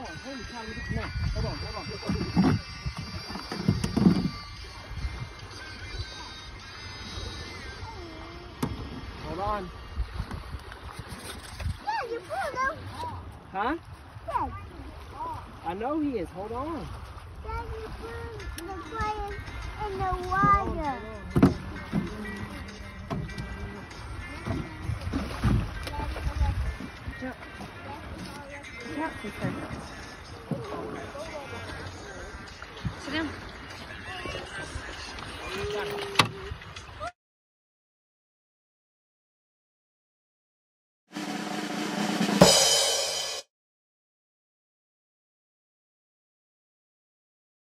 on. Holy cow, look at this. Hold on. Hold on. Yeah, you pulled him. Huh? Yeah. I know he is. Hold on. Dad, you put the players in the water. Jump. Jump, sister. Sit down.